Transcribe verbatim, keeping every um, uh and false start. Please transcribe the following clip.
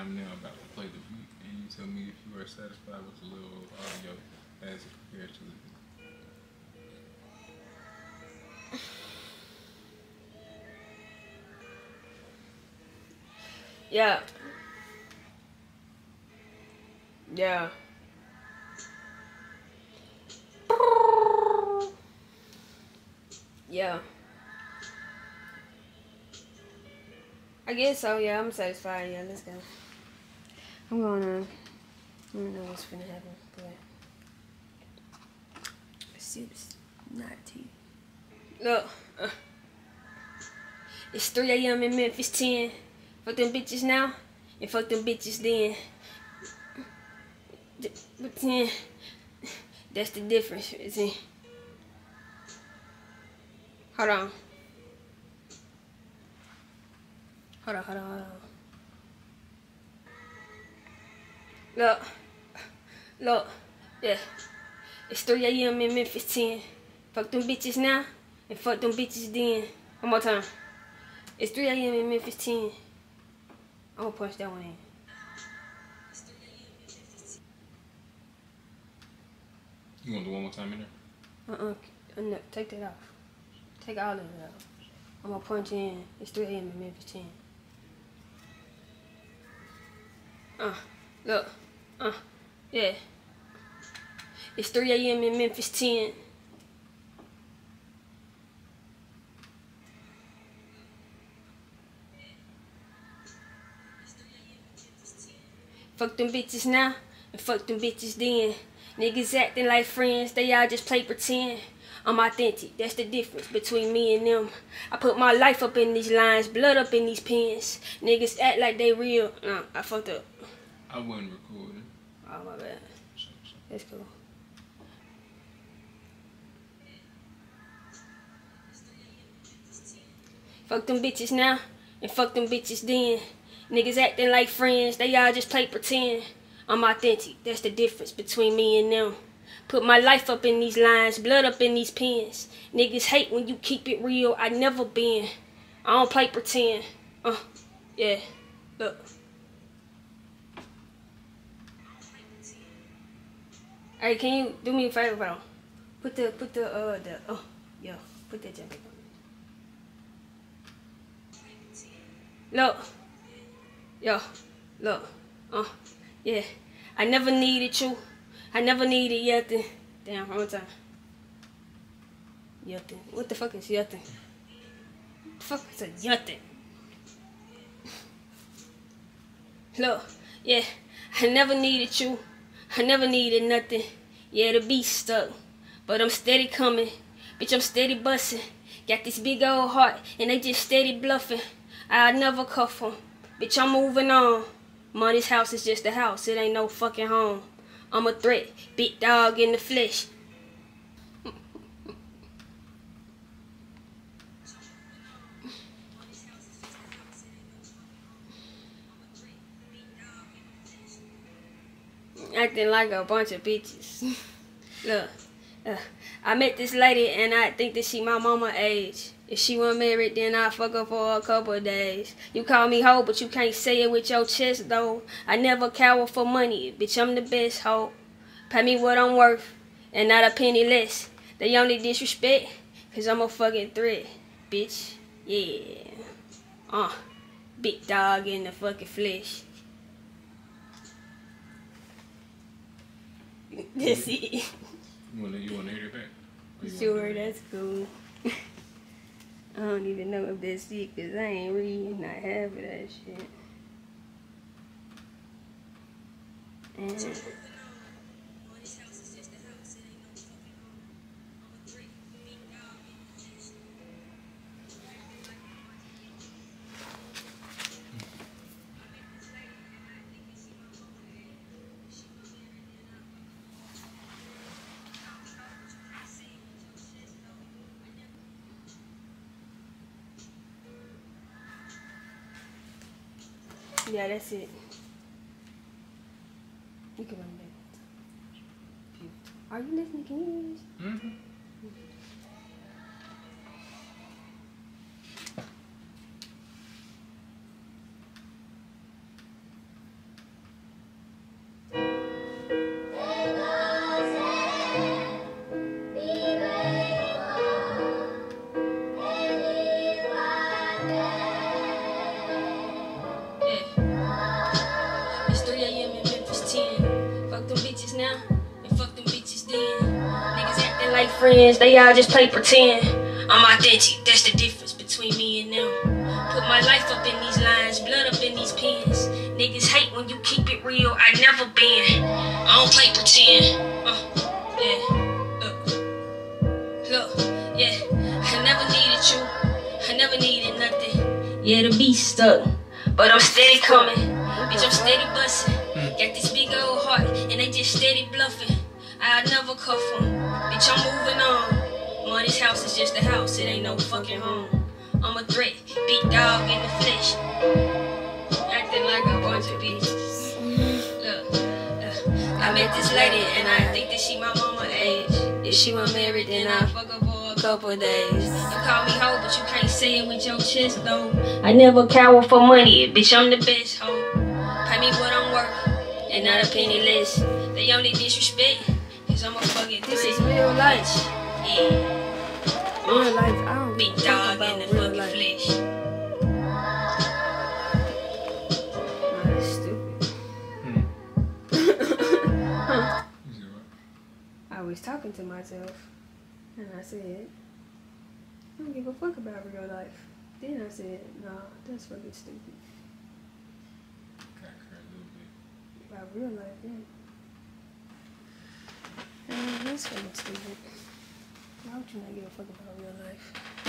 I'm now about to play the beat, and you tell me if you are satisfied with the little audio as compared to the beat. Yeah. Yeah. Yeah. I guess so, yeah, I'm satisfied, yeah, let's go. I'm gonna, I don't know what's gonna happen, but it's not tea. Look, uh, it's three A M in Memphis, ten. Fuck them bitches now, and fuck them bitches then. But then, that's the difference, is it? Hold on. Hold on, hold on, hold on. Look, look, yeah. It's three A M in Memphis, ten. Fuck them bitches now, and fuck them bitches then. One more time. It's three A M in Memphis, ten. I'm gonna punch that one in. You want to do one more time in there? Uh-uh. No, take that off. Take all of it off. I'm gonna punch in. It's three A M in Memphis, ten. Uh, look. Uh, yeah. It's three A M in Memphis, ten. Fuck them bitches now, and fuck them bitches then. Niggas acting like friends, they all just play pretend. I'm authentic, that's the difference between me and them. I put my life up in these lines, blood up in these pens. Niggas act like they real. Nah, I fucked up. I wasn't recording. Oh, my bad. That's cool. Fuck them bitches now, and fuck them bitches then. Niggas acting like friends, they all just play pretend. I'm authentic, that's the difference between me and them. Put my life up in these lines, blood up in these pens. Niggas hate when you keep it real, I never been. I don't play pretend. Uh, yeah, look. Hey, can you do me a favor, bro? Put the, put the, uh, the, oh, yeah, put that jacket on. Look. Yo, look, uh, yeah, I never needed you. I never needed nothing. Damn, one more time. Nothing. What the fuck is nothing? What the fuck is a nothing? Look, yeah, I never needed you. I never needed nothing. Yeah, the beat stuck, but I'm steady coming. Bitch, I'm steady busting. Got this big old heart, and they just steady bluffing. I never cuff them. Bitch, I'm moving on. Money's house is just a house. It ain't no fucking home. I'm a threat. Big dog in the flesh. Acting like a bunch of bitches. Look, uh, I met this lady and I think that she my mama age. If she wasn't married, then I'd fuck her for a couple of days. You call me hoe, but you can't say it with your chest, though. I never cower for money, bitch, I'm the best hoe. Pay me what I'm worth, and not a penny less. They only disrespect, cause I'm a fucking threat, bitch. Yeah. Uh, big dog in the fucking flesh. That's it. You wanna, you wanna hear it back? Sure, that's cool. I don't even know if that's it, cause I ain't reading not half of that shit. And yeah, that's it. You can run back. Are you listening? Can you hear this? Mm-hmm. friends, they all just play pretend. I'm authentic, that's the difference between me and them. Put my life up in these lines, blood up in these pens. Niggas hate when you keep it real, I never been. I don't play pretend. Uh, yeah, look, look, yeah. I never needed you, I never needed nothing. Yeah, the beast stuck, but I'm steady coming. Bitch, I'm steady busting. Got this big old heart, and they just steady bluffing. I'll never cuff them. Bitch, I'm moving on. Man, this house is just a house, it ain't no fucking home. I'm a threat, big dog in the flesh. Acting like a bunch of bitches. Look, uh, I met this lady, and I think that she my mama age. If she was married, then I fuck her for a couple of days. You call me hoe, but you can't say it with your chest, though. I never cower for money, bitch, I'm the best hoe. Pay me what I'm worth, and not a penny less. They only disrespect, cause I'm a fucking this is real life. Yeah. Real life, I don't big dog in the fucking flesh. Nah, that's stupid. Huh? I was talking to myself, and I said, I don't give a fuck about real life. Then I said, nah, that's fucking stupid. Got her a little bit. About real life, yeah. Uh, that's fucking stupid. Why would you not give a fuck about real life?